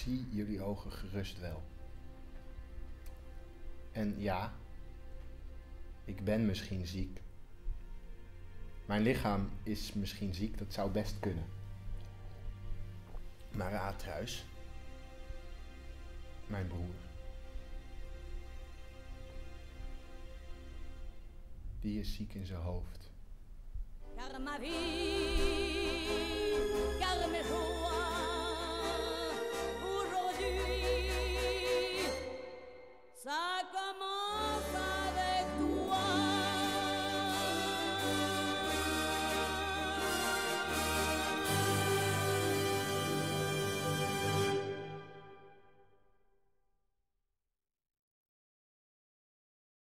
zie jullie ogen gerust wel. En ja, ik ben misschien ziek. Mijn lichaam is misschien ziek, dat zou best kunnen. Maar Atreus, mijn broer, die is ziek in zijn hoofd. Car ma vie, car mes jours